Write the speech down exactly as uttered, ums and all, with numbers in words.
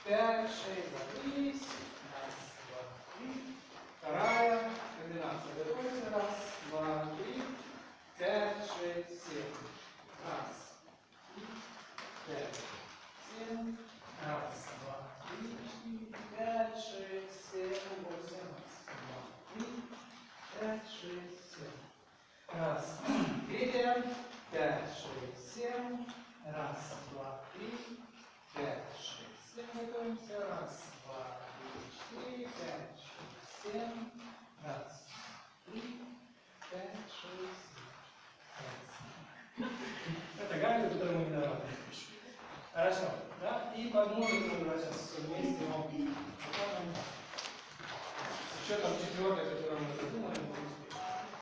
пять, шесть, забылись. Раз, два, три. Вторая комбинация. Готовится. Раз, два, три, пять, шесть, семь. Раз, три, пять, семь. Раз, два, три, четыре, пять, шесть, семь, восемь. Раз, два, три, пять, шесть, семь. Раз. Третья. Пять, шесть, семь. Раз, два, три, пять, шесть, семь. Готовимся. Раз, два, три, четыре, пять, шесть, семь. Раз, три, пять, шесть, семь. Это гайд, который мы не давали. Хорошо. Да? И под музыку мы сейчас все вместе. Но с учетом четвертой, которую мы задумали,